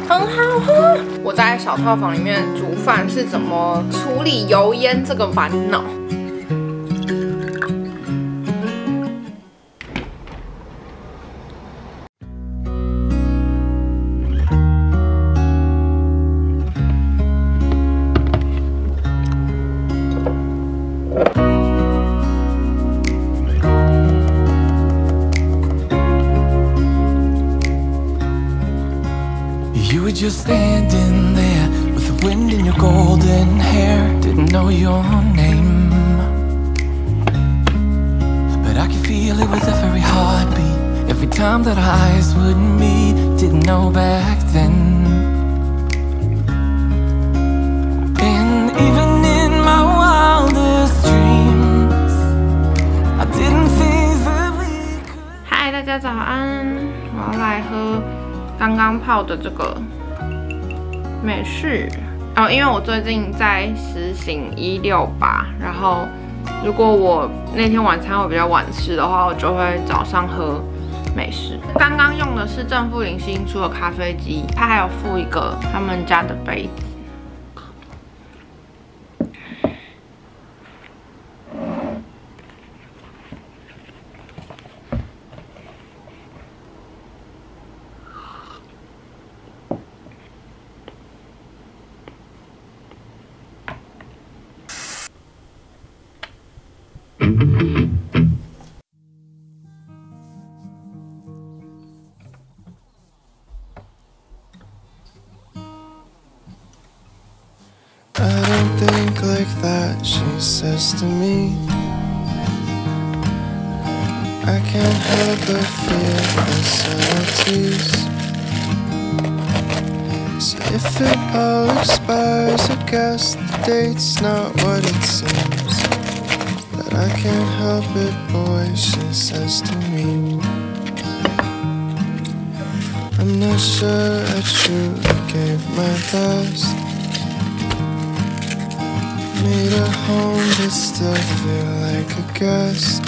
很好喝。我在小套房里面煮饭是怎么处理油烟这个烦恼。 You were just standing there with the wind in your golden hair. Didn't know your name, but I could feel it with every heartbeat. Every time that our eyes would meet. Didn't know back then. And even in my wildest dreams, I didn't think that we could. 嗨，大家早安！我要来喝刚刚泡的这个美式哦，因为我最近在实行168，然后如果我那天晚餐会比较晚吃的话，我就会早上喝美式。刚刚用的是正负零新出的咖啡机，它还有附一个他们家的杯子。 I don't think like that, she says to me. I can't help but feel the subtleties. So if it all expires, I guess the date's not what it seems. But I can't help it, boy, she says to me. I'm not sure I truly gave my best. Made a home but still feel like a guest.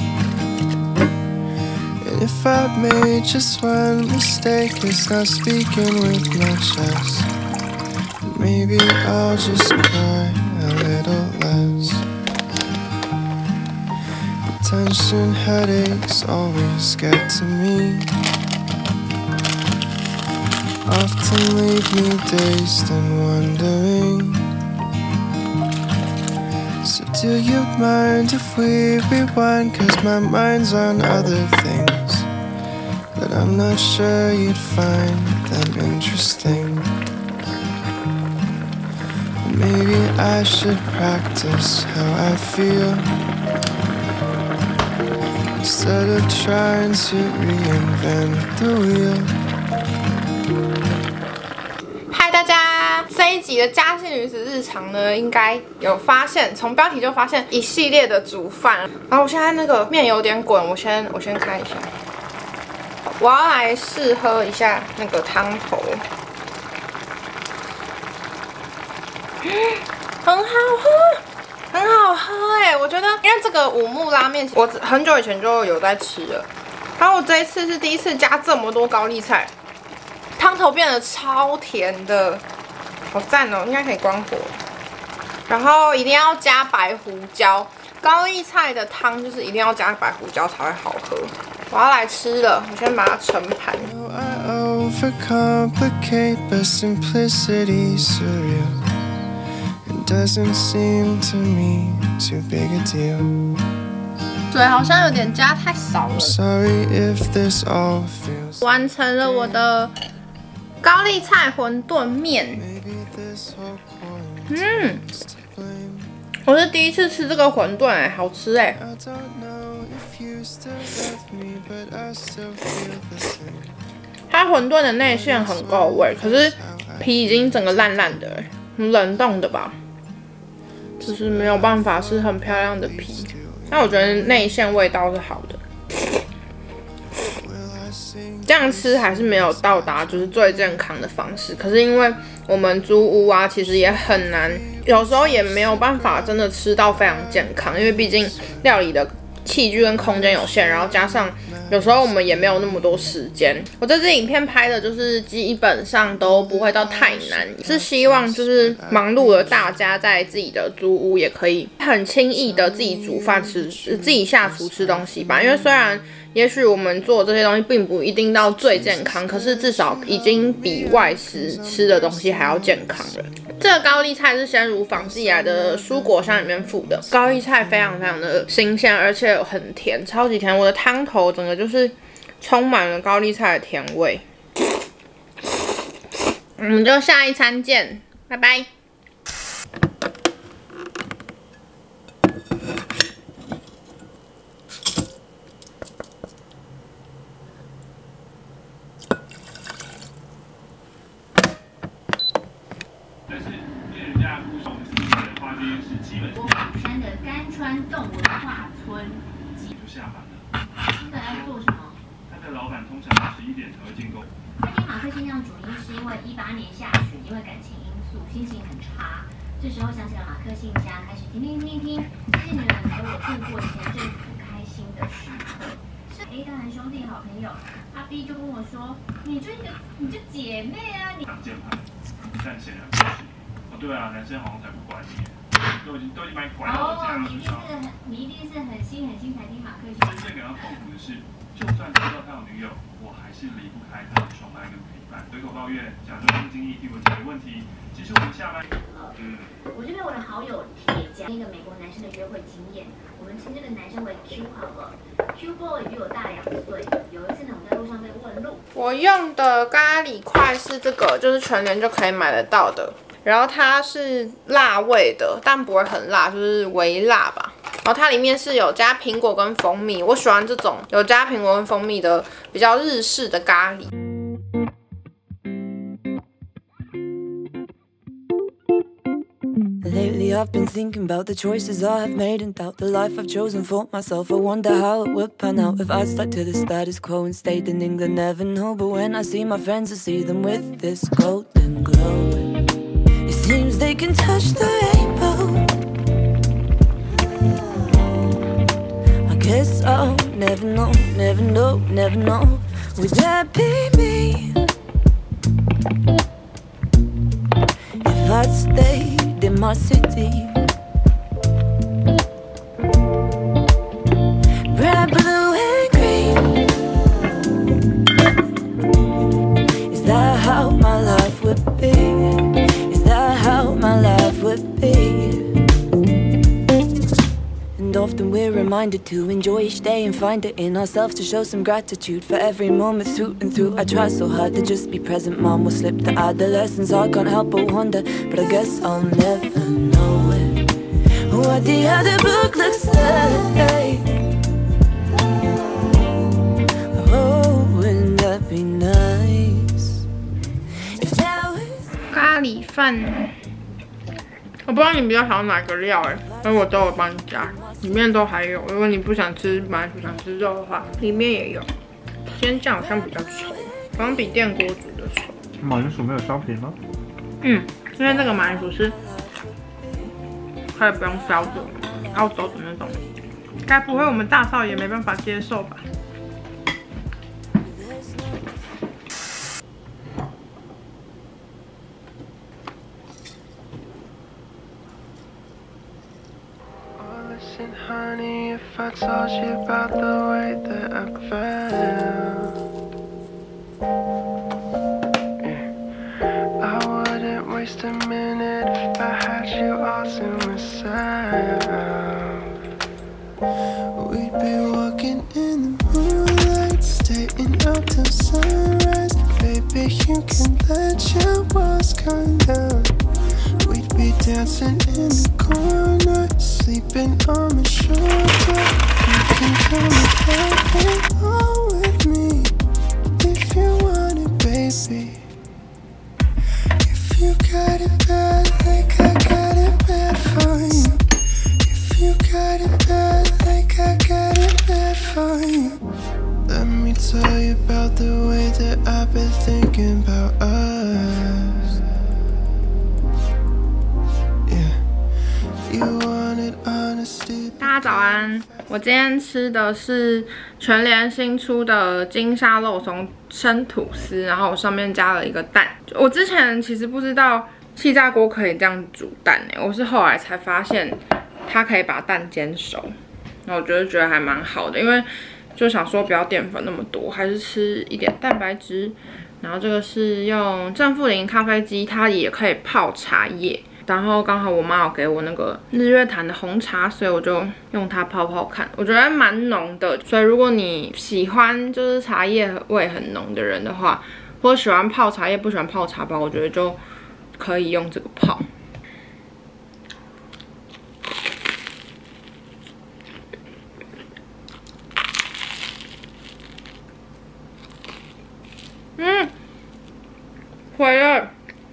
And if I've made just one mistake, it's not speaking with my chest. Maybe I'll just cry a little less. Tension headaches always get to me. Often leave me dazed and wondering. So do you mind if we rewind? 'Cause my mind's on other things, but I'm not sure you'd find them interesting. Maybe I should practice how I feel instead of trying to reinvent the wheel. 这一集的家系女子日常呢，应该有发现，从标题就发现一系列的煮饭。然后我现在那个面有点滚，我先看一下。我要来试喝一下那个汤头，很好喝，很好喝哎！我觉得，因为这个五木拉面，我很久以前就有在吃了，然后我这一次是第一次加这么多高丽菜，汤头变得超甜的。好赞哦，应该可以关火。然后一定要加白胡椒，高丽菜的汤就是一定要加白胡椒才会好喝。我要来吃了，我先把它盛盘。对，好像有点加太少了。完成了我的高丽菜馄饨面。我是第一次吃这个馄饨哎，好吃哎。它馄饨的内馅很够味，可是皮已经整个烂烂的，冷冻的吧，就是没有办法是很漂亮的皮。但我觉得内馅味道是好的。这样吃还是没有到达就是最健康的方式，可是因为我们租屋啊，其实也很难，有时候也没有办法真的吃到非常健康，因为毕竟料理的器具跟空间有限，然后加上有时候我们也没有那么多时间。我这支影片拍的就是基本上都不会到太难，是希望就是忙碌的大家在自己的租屋也可以很轻易的自己煮饭吃，自己下厨吃东西吧。因为虽然也许我们做这些东西并不一定到最健康，可是至少已经比外食吃的东西还要健康了。这个高丽菜是鲜乳坊寄来的蔬果箱里面附的，高丽菜非常非常的新鲜，而且很甜，超级甜。我的汤头整个就是充满了高丽菜的甜味。我们就下一餐见，拜拜。 山的甘川洞文化村就下班了。这来做什么？他的老板通常11点才会进攻。他听马克先生主因是因为18年下旬因为感情因素心情很差，这时候想起了马克信箱，开始听。谢谢你们陪我度过前阵子不开心的时刻。是 A 当然兄弟好朋友，阿 B 就跟我说，你就姐妹啊，你挡箭牌，但显然不是。哦，对啊，男生好像才不管你。都已经把你拐到我家了。你一定是很心才听马克先生。真正感到痛苦的是，就算知道他有女友，我还是离不开他的宠爱跟陪伴。随口抱怨，假装不经意替我解决问题。其实我们下班，我这边我的好友铁夹一个美国男生的约会经验，我们称这个男生为 Q 好了。Q boy 比我大2岁。有一次呢，我在路上被问路。我用的咖喱块是这个，就是全联就可以买得到的。然后它是辣味的，但不会很辣，就是微辣吧。然后它里面是有加苹果跟蜂蜜，我喜欢这种有加苹果跟蜂蜜的比较日式的咖喱。 Lately I've been thinking about the choices I have made and doubt the life I've chosen for myself. I wonder how it would pan out if I stuck to the status quo and stayed in England. Never know, but when I see my friends, I see them with this golden glow. It seems they can touch the rainbow. I guess I'll never know. Would that be me? If I'd stayed in my city. Red, blue and green. Is that how my life would be? How my life would be. And often we're reminded to enjoy each day and find it in ourselves to show some gratitude for every moment through and through. I try so hard to just be present, mom will slip the adolescence. I can't help but wonder, but I guess I'll never know it. What the other book looks like. Oh, wouldn't that be nice? If that was 咖喱饭，我不知道你比较想要哪个料所以我都有帮你加，里面都还有。如果你不想吃马铃薯，想吃肉的话，里面也有。今天酱好像比较稠，好像比电锅煮的稠。 马铃薯没有削皮吗？ 因为这个马铃薯是可以不用削的，澳洲的那种，该不会我们大少爷没办法接受吧？ Listen, honey, if I told you about the way that I felt, I wouldn't waste a minute if I had you all to myself. We'd be walking in the moonlight, staying up till sunrise. Baby, you can let your walls come down. We'd be dancing in the corner, sleeping on my shoulder. You can come and have it all with me, if you want it, baby. If you got it bad, like I got it bad for you. If you got it bad, like I got it bad for you. Let me tell you about the way that I've been thinking about us. 大家早安，我今天吃的是全联新出的金沙肉松生吐司，然后我上面加了一个蛋。我之前其实不知道气炸锅可以这样煮蛋我是后来才发现它可以把蛋煎熟，那我觉得还蛮好的，因为就想说不要淀粉那么多，还是吃一点蛋白质。然后这个是用正负零咖啡机，它也可以泡茶叶。然后刚好我妈有给我那个日月潭的红茶，所以我就用它泡泡看，我觉得蛮浓的。所以如果你喜欢就是茶叶味很浓的人的话，或者喜欢泡茶叶不喜欢泡茶包，我觉得就可以用这个泡。回了。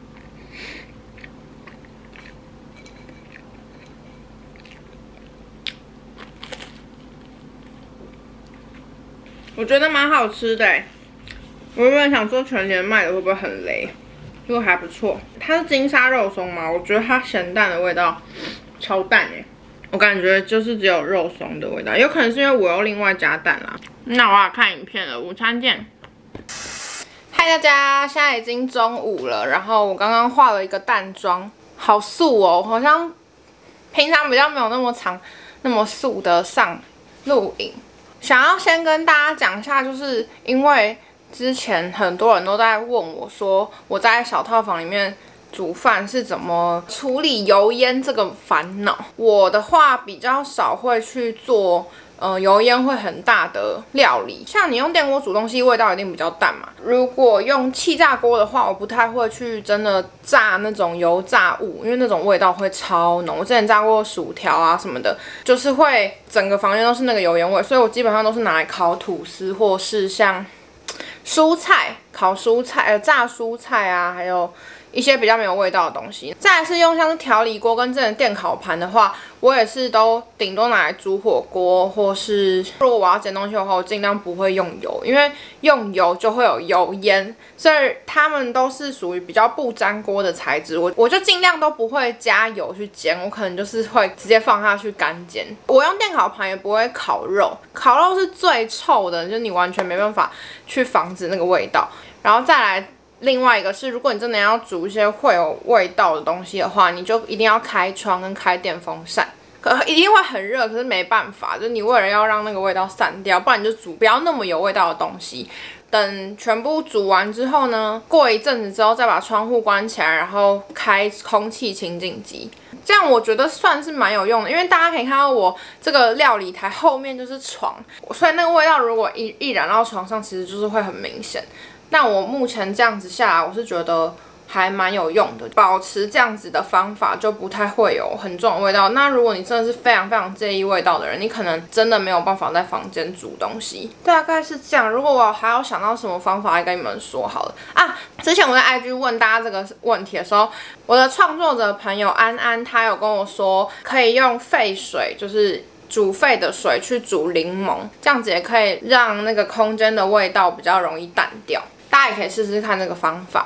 我觉得蛮好吃的我原本想说全联卖的会不会很雷，结果还不错。它是金沙肉松嘛，我觉得它咸蛋的味道超淡我感觉就是只有肉松的味道，有可能是因为我又另外加蛋啦。那我要看影片了，午餐见。嗨大家，现在已经中午了，然后我刚刚化了一个淡妆，好素好像平常比较没有那么长、那么素的上录影。想要先跟大家讲一下，就是因为之前很多人都在问我说，我在小套房里面煮饭是怎么处理油烟这个烦恼。我的话比较少会去做油烟会很大的料理，像你用电锅煮东西，味道一定比较淡嘛。如果用气炸锅的话，我不太会去真的炸那种油炸物，因为那种味道会超浓。我之前炸过薯条啊什么的，就是会整个房间都是那个油烟味，所以我基本上都是拿来烤吐司，或是像蔬菜、烤蔬菜、炸蔬菜啊，还有一些比较没有味道的东西。再来是用像是调理锅跟这种电烤盘的话，我也是都顶多拿来煮火锅，或是如果我要煎东西的话，我尽量不会用油，因为用油就会有油烟，所以它们都是属于比较不粘锅的材质。我就尽量都不会加油去煎，我可能就是会直接放下去干煎。我用电烤盘也不会烤肉，烤肉是最臭的，就是你完全没办法去防止那个味道。然后再来。另外一个是，如果你真的要煮一些会有味道的东西的话，你就一定要开窗跟开电风扇，一定会很热，可是没办法，就是你为了要让那个味道散掉，不然你就煮不要那么有味道的东西。等全部煮完之后呢，过一阵子之后再把窗户关起来，然后开空气清净机，这样我觉得算是蛮有用的。因为大家可以看到我这个料理台后面就是床，所以那个味道如果一染到床上，其实就是会很明显。但我目前这样子下来，我是觉得还蛮有用的，保持这样子的方法就不太会有很重的味道。那如果你真的是非常非常介意味道的人，你可能真的没有办法在房间煮东西，大概是这样。如果我还要想到什么方法来跟你们说好了啊，之前我在 IG 问大家这个问题的时候，我的创作者朋友安安，他有跟我说可以用沸水，就是煮沸的水去煮柠檬，这样子也可以让那个空间的味道比较容易淡掉。大家也可以试试看这个方法。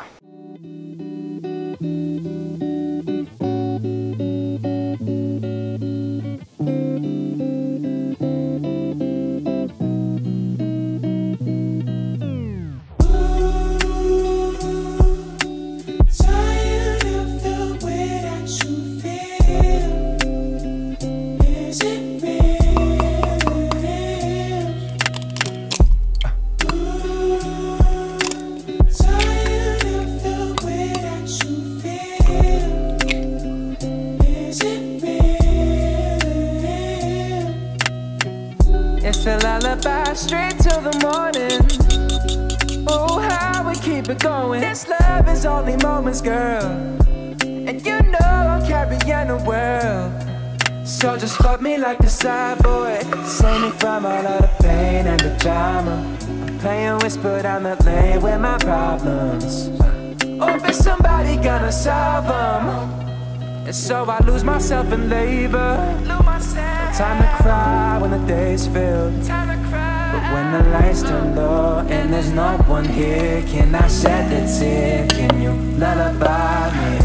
Straight till the morning. Oh, how we keep it going. This love is only moments, girl. And you know I'm carrying the world. So just fuck me like the side boy. Save me from all of the pain and the drama. I'm playing whisper down the lane with my problems. Hope it's somebody gonna solve them. And so I lose myself in labor. Time to cry when the day's filled. But when the lights turn low and there's no one here, can I shed a tear? Can you lullaby me?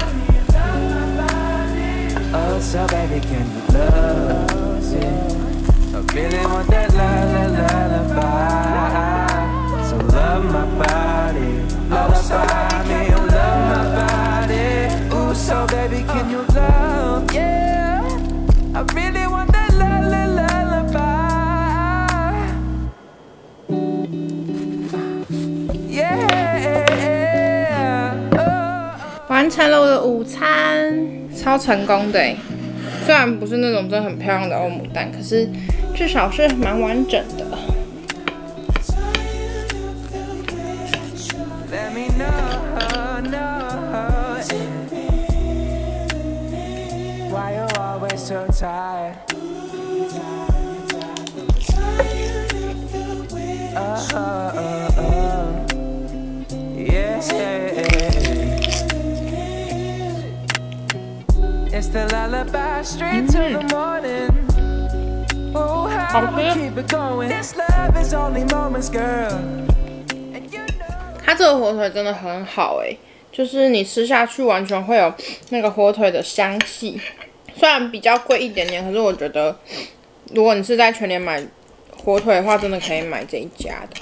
Oh, so baby, can you love me? my body. Lullaby me, you love my body. Ooh, so baby, can you love? Yeah, I really want that lullaby. Yeah. 完成了我的午餐，超成功的耶。虽然不是那种真的很漂亮的欧姆蛋，可是至少是蛮完整的。 So tired. Yeah. It's the lullaby straight to the morning. Oh, how we keep it going. This love is only moments, girl. 它这个火腿真的很好哎，就是你吃下去完全会有那个火腿的香气。虽然比较贵一点点，可是我觉得如果你是在全联买火腿的话，真的可以买这一家的。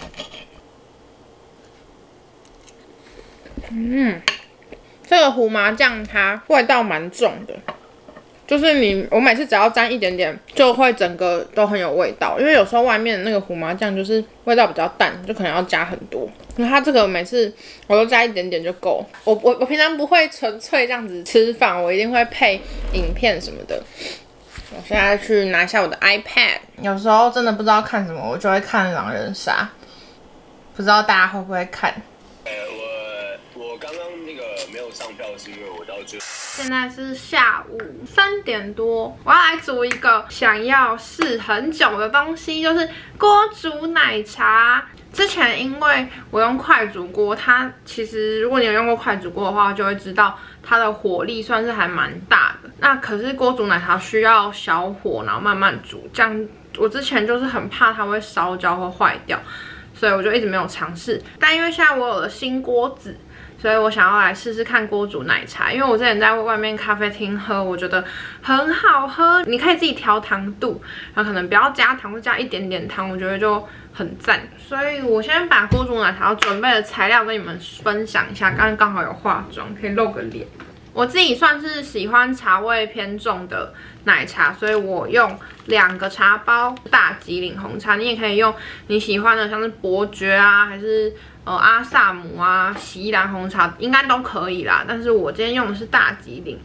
这个胡麻酱它味道蛮重的，就是我每次只要沾一点点，就会整个都很有味道。因为有时候外面的那个胡麻酱就是味道比较淡，就可能要加很多。那它这个每次我都加一点点就够。我平常不会纯粹这样子吃饭，我一定会配影片什么的。我现在去拿一下我的 iPad， 有时候真的不知道看什么，我就会看狼人杀，不知道大家会不会看？ 我刚刚那个没有上票，是因为我到最后。 现在是下午3点多，我要来煮一个想要试很久的东西，就是锅煮奶茶。之前因为我用快煮锅，它其实如果你有用过快煮锅的话，就会知道它的火力算是还蛮大的。那可是锅煮奶茶需要小火，然后慢慢煮，这样我之前就是很怕它会烧焦或坏掉，所以我就一直没有尝试。但因为现在我有了新锅子，所以我想要来试试看锅煮奶茶。因为我之前在外面咖啡厅喝，我觉得很好喝，你可以自己调糖度，然后可能不要加糖，或加一点点糖，我觉得就很赞。所以我先把锅煮奶茶要准备的材料跟你们分享一下，刚好有化妆，可以露个脸。我自己算是喜欢茶味偏重的奶茶，所以我用2个茶包大吉岭红茶，你也可以用你喜欢的，像是伯爵啊，还是阿萨姆啊、锡兰红茶，应该都可以啦。但是我今天用的是大吉岭。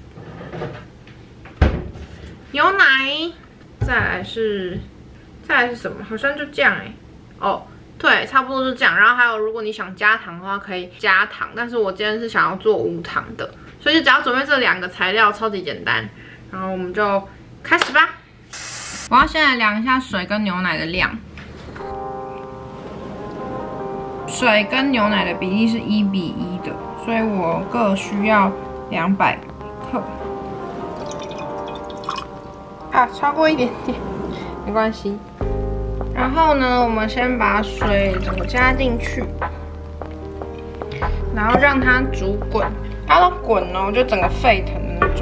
牛奶，再来是什么？好像就这样哎。哦，对，差不多就这样。然后还有，如果你想加糖的话，可以加糖。但是我今天是想要做无糖的，所以就只要准备这2个材料，超级简单。然后我们就开始吧。我要先来量一下水跟牛奶的量。水跟牛奶的比例是1:1的，所以我各需要200克。啊，超过一点点，没关系。然后呢，我们先把水整个加进去，然后让它煮滚，它都滚哦，就整个沸腾的那种。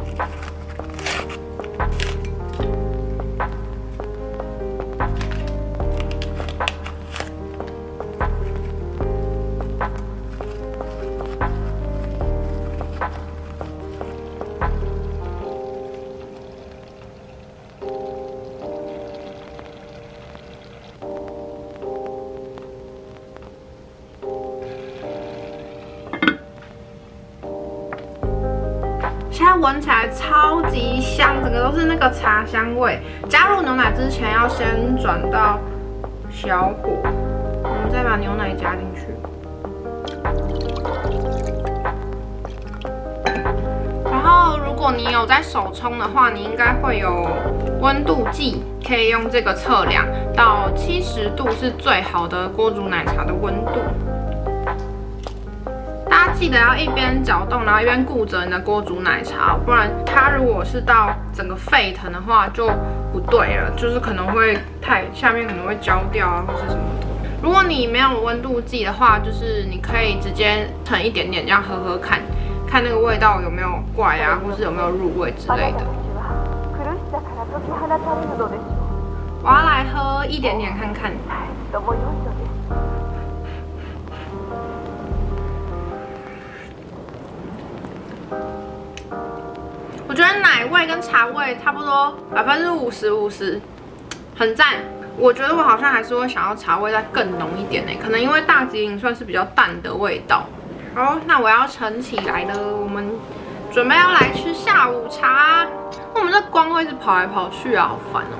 现在闻起来超级香，整个都是那个茶香味。加入牛奶之前要先转到小火，我们再把牛奶加进去。然后如果你有在手冲的话，你应该会有温度计，可以用这个测量，到70度是最好的锅煮奶茶的温度。大家记得要一边搅动，然后一边顾着你的锅煮奶茶，不然它如果是到整个沸腾的话就不对了，就是可能会下面可能会焦掉啊，或是什么的。如果你没有温度计的话，就是你可以直接盛一点点这样喝喝看，看那个味道有没有怪啊，或是有没有入味之类的。我要来喝一点点看看。 味跟茶味差不多50%，50%，很赞。我觉得我好像还是会想要茶味再更浓一点呢，可能因为大吉岭算是比较淡的味道。好，那我要盛起来了，我们准备要来吃下午茶。我们这光会一直跑来跑去啊，好烦哦。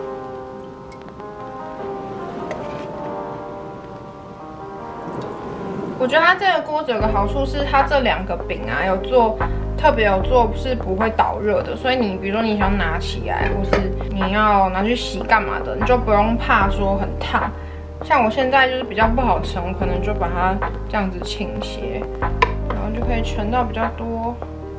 我觉得它这个锅子有个好处是，它这2个饼啊特别有做是不会导热的，所以你比如说你想拿起来，或是你要拿去洗干嘛的，你就不用怕说很烫。像我现在就是比较不好盛，我可能就把它这样子倾斜，然后就可以盛到比较多。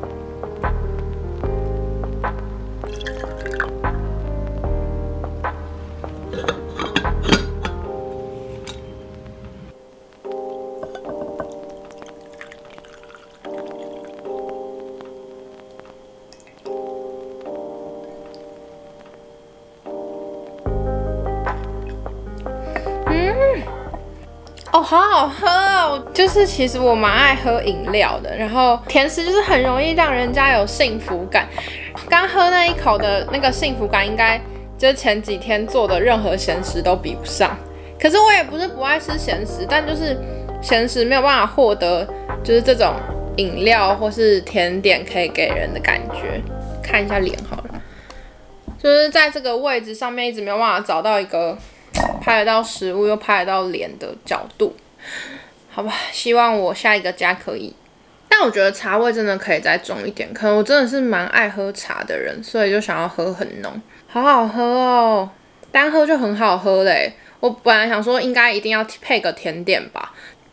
哦，好好喝哦！就是其实我蛮爱喝饮料的，然后甜食就是很容易让人家有幸福感。刚喝那一口的那个幸福感，应该就是前几天做的任何咸食都比不上。可是我也不是不爱吃咸食，但就是咸食没有办法获得就是这种饮料或是甜点可以给人的感觉。看一下脸好了，就是在这个位置上面一直没有办法找到一个拍得到食物又拍得到脸的角度，好吧，希望我下一个家可以。但我觉得茶味真的可以再重一点，可能我真的是蛮爱喝茶的人，所以就想要喝很浓，好好喝哦，单喝就很好喝嘞。我本来想说应该一定要配个甜点吧，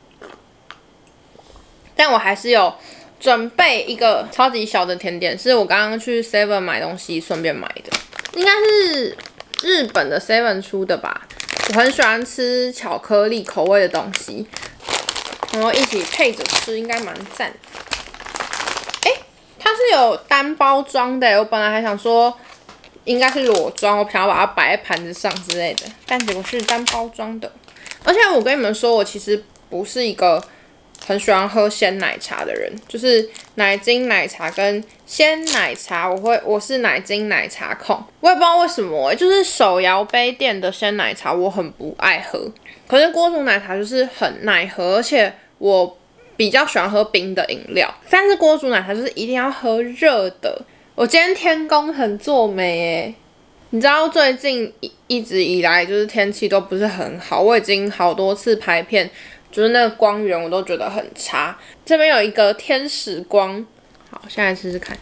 但我还是有准备一个超级小的甜点，是我刚刚去 Seven 买东西顺便买的，应该是日本的 Seven 出的吧。我很喜欢吃巧克力口味的东西，然后一起配着吃，应该蛮赞。它是有单包装的，我本来还想说应该是裸装，我想要把它摆在盘子上之类的，但结果是单包装的。而且我跟你们说，我其实不是一个很喜欢喝鲜奶茶的人，就是奶精奶茶跟鲜奶茶，我是奶精奶茶控，我也不知道为什么就是手摇杯店的鲜奶茶我很不爱喝，可是锅煮奶茶就是很耐喝，而且我比较喜欢喝冰的饮料，但是锅煮奶茶就是一定要喝热的。我今天天公很作美耶，你知道最近一直以来就是天气都不是很好，我已经好多次拍片。就是那个光源我都觉得很差，这边有一个天使光，好，现在试试看，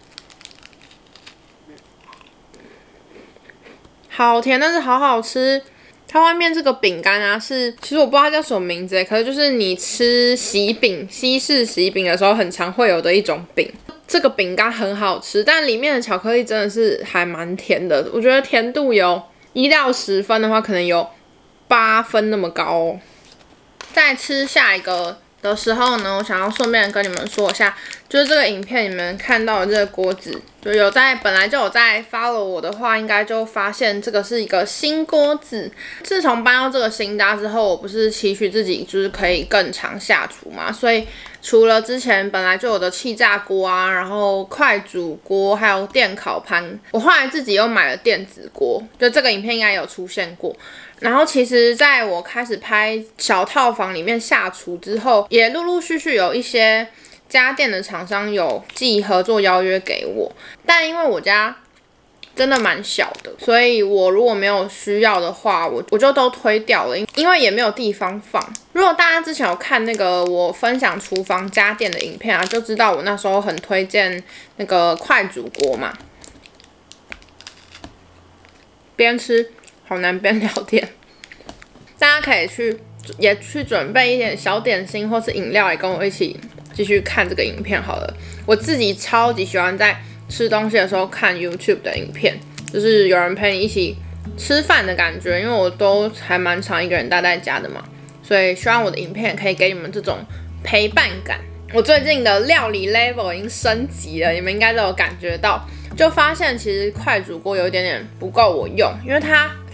好甜，但是好好吃。它外面这个饼干啊，其实我不知道它叫什么名字，可是就是你吃西式喜饼的时候很常会有的一种饼。这个饼干很好吃，但里面的巧克力真的是还蛮甜的，我觉得甜度有1到10分的话，可能有8分那么高哦。在吃下一个的时候呢，我想要顺便跟你们说一下，就是这个影片你们看到的这个锅子，就本来就有在 follow 我的话，应该就发现这个是一个新锅子。自从搬到这个新家之后，我不是期许自己就是可以更常下厨嘛，所以除了之前本来就有的气炸锅啊，然后快煮锅，还有电烤盘，我后来自己又买了电子锅，就这个影片应该有出现过。然后其实在我开始拍小套房里面下厨之后，也陆陆续续有一些家电的厂商有寄合作邀约给我，但因为我家真的蛮小的，所以我如果没有需要的话，我就都推掉了，因为也没有地方放。如果大家之前有看那个我分享厨房家电的影片啊，就知道我那时候很推荐那个快煮锅嘛。边吃好难边聊天，大家可以去准备一点小点心或是饮料，也跟我一起继续看这个影片好了。我自己超级喜欢在吃东西的时候看 YouTube 的影片，就是有人陪你一起吃饭的感觉，因为我都还蛮常一个人待在家的嘛，所以希望我的影片可以给你们这种陪伴感。我最近的料理 level 已经升级了，你们应该都有感觉到，就发现其实快煮锅有一点点不够我用，因为它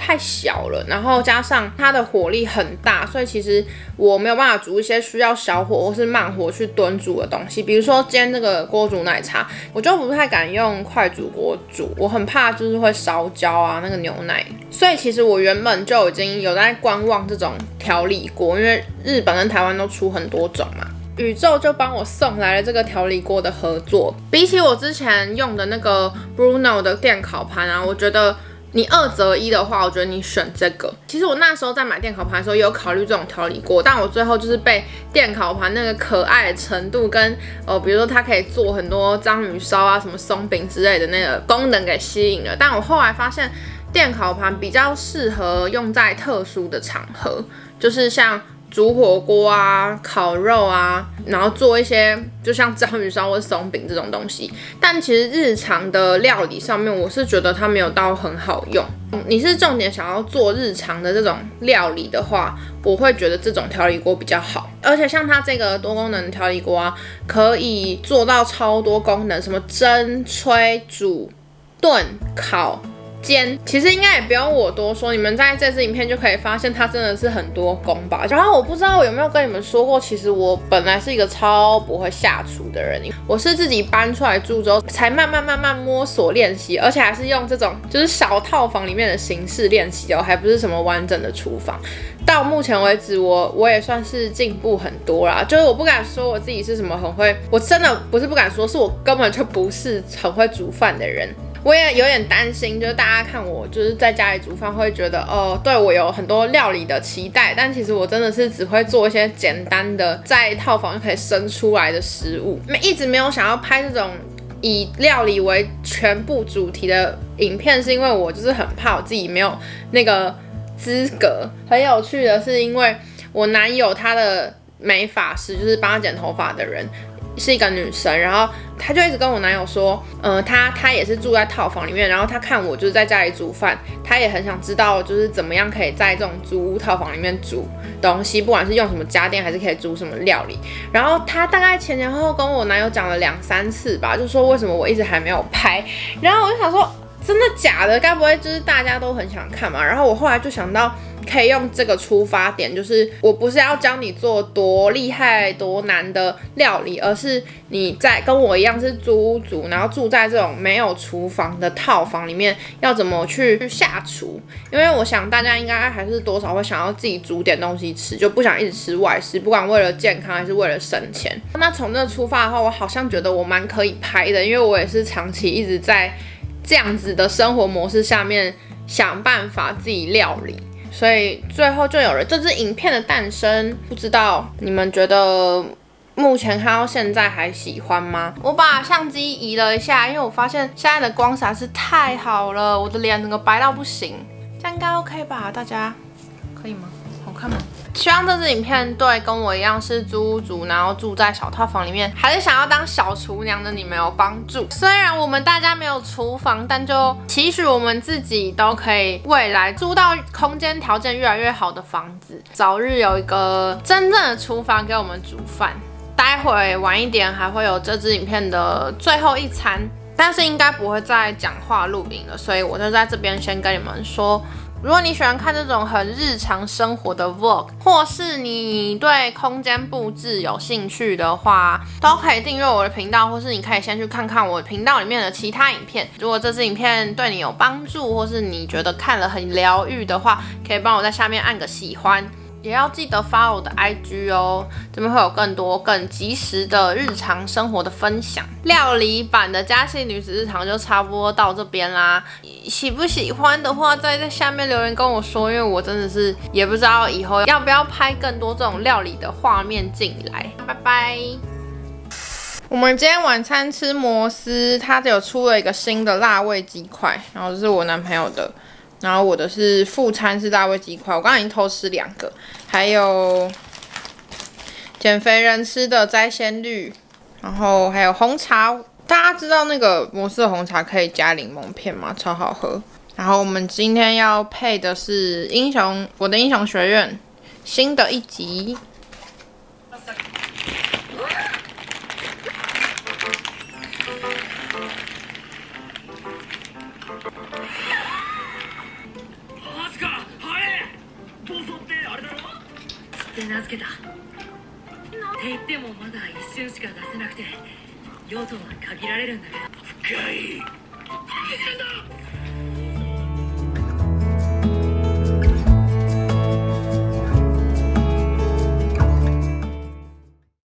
太小了，然后加上它的火力很大，所以其实我没有办法煮一些需要小火或是慢火去炖煮的东西。比如说今天这个锅煮奶茶，我就不太敢用快煮锅煮，我很怕就是会烧焦啊那个牛奶。所以其实我原本就已经有在观望这种调理锅，因为日本跟台湾都出很多种嘛。宇宙就帮我送来了这个调理锅的合作，比起我之前用的那个 Bruno 的电烤盘啊，我觉得你2折1的话，我觉得你选这个。其实我那时候在买电烤盘的时候，也有考虑这种调理锅，但我最后就是被电烤盘那个可爱的程度跟比如说它可以做很多章鱼烧啊、什么松饼之类的那个功能给吸引了。但我后来发现，电烤盘比较适合用在特殊的场合，就是像煮火锅啊、烤肉啊，然后做一些就像章鱼烧或松饼这种东西。但其实日常的料理上面，我是觉得它没有到很好用。你是重点想要做日常的这种料理的话，我会觉得这种调理锅比较好。而且像它这个多功能调理锅啊，可以做到超多功能，什么蒸、吹、煮、炖、烤、煎，其实应该也不用我多说，你们在这支影片就可以发现它真的是很多功吧。然后我不知道我有没有跟你们说过，其实我本来是一个超不会下厨的人，我是自己搬出来住之后才慢慢摸索练习，而且还是用这种就是小套房里面的形式练习哦，还不是什么完整的厨房。到目前为止我也算是进步很多啦，就是我不敢说我自己是什么很会，我真的不是不敢说，是我根本就不是很会煮饭的人。我也有点担心，就是大家看我就是在家里煮饭会觉得对我有很多料理的期待，但其实我真的是只会做一些简单的在套房就可以生出来的食物，一直没有想要拍这种以料理为全部主题的影片，是因为我就是很怕我自己没有那个资格。很有趣的是，因为我男友他的美发师就是帮他剪头发的人是一个女生，然后她就一直跟我男友说，她也是住在套房里面，然后她看我就是在家里煮饭，她也很想知道就是怎么样可以在这种租屋套房里面煮东西，不管是用什么家电还是可以煮什么料理。然后她大概前后跟我男友讲了2-3次吧，就说为什么我一直还没有拍，然后我就想说，真的假的？该不会就是大家都很想看嘛？然后我后来就想到，可以用这个出发点，就是我不是要教你做多厉害、多难的料理，而是你在跟我一样是租屋族，然后住在这种没有厨房的套房里面，要怎么去下厨？因为我想大家应该还是多少会想要自己煮点东西吃，就不想一直吃外食，不管为了健康还是为了省钱。那从这出发的话，我好像觉得我蛮可以拍的，因为我也是长期一直在这样子的生活模式下面想办法自己料理，所以最后就有了这支影片的诞生。不知道你们觉得目前看到现在还喜欢吗？我把相机移了一下，因为我发现现在的光实在是太好了，我的脸整个白到不行。这样应该 OK 吧？大家可以吗？好看吗？希望这支影片对跟我一样是租屋族，然后住在小套房里面，还是想要当小厨娘的你们有帮助。虽然我们大家没有厨房，但就期许我们自己都可以未来租到空间条件越来越好的房子，早日有一个真正的厨房给我们煮饭。待会晚一点还会有这支影片的最后一餐，但是应该不会再讲话录影了，所以我就在这边先跟你们说。如果你喜欢看这种很日常生活的 vlog， 或是你对空间布置有兴趣的话，都可以订阅我的频道，或是你可以先去看看我频道里面的其他影片。如果这支影片对你有帮助，或是你觉得看了很疗愈的话，可以帮我在下面按个喜欢。也要记得follow我的 IG 哦，这边会有更多更及时的日常生活的分享。料理版的嘉信女子日常就差不多到这边啦，喜不喜欢的话再在下面留言跟我说，因为我真的是也不知道以后要不要拍更多这种料理的画面进来。拜拜。我们今天晚餐吃摩斯，它有出了一个新的辣味鸡块，然后这是我男朋友的。然后我的是副餐是辣味鸡块，我刚刚已经偷吃2个，还有减肥人吃的摘鲜绿，然后还有红茶。大家知道那个摩斯的红茶可以加柠檬片吗？超好喝。然后我们今天要配的是我的英雄学院新的一集。 で名付けた。って言ってもまだ一瞬しか出せなくて用途は限られるんだけど。 深い。